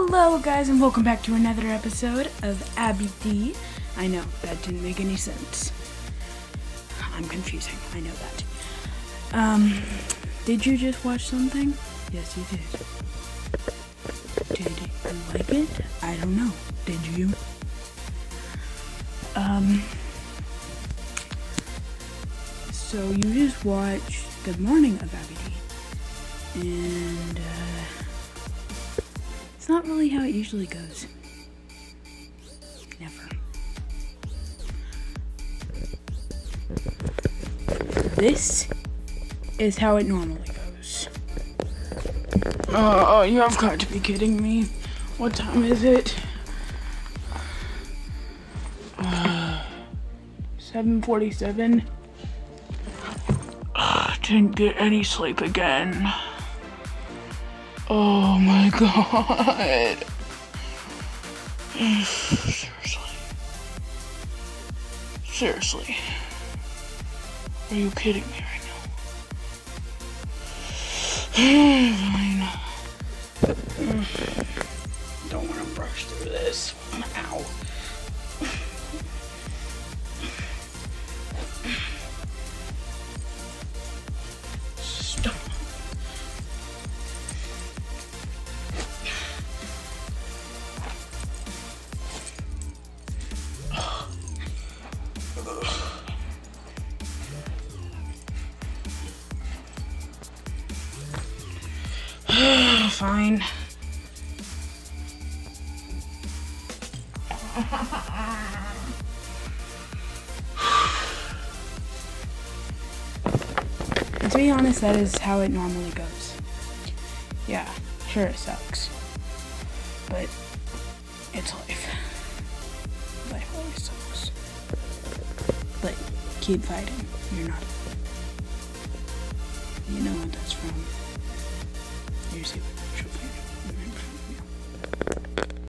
Hello guys and welcome back to another episode of Abbey D. I know, that didn't make any sense. I'm confusing, I know that. Did you just watch something? Yes, you did. Did you like it? I don't know. Did you? So you just watched the morning of Abbey D. And, it's not really how it usually goes. Never. This is how it normally goes. Oh, you have got to be kidding me. What time is it? 7:47. Didn't get any sleep again. Oh my god. Seriously. Are you kidding me right now? Fine. Don't want to brush through this. Ow. Stop. Fine. To be honest, that is how it normally goes. Yeah, sure it sucks. But it's life. Life always sucks. But keep fighting. You're not. You know what that's from. You're super.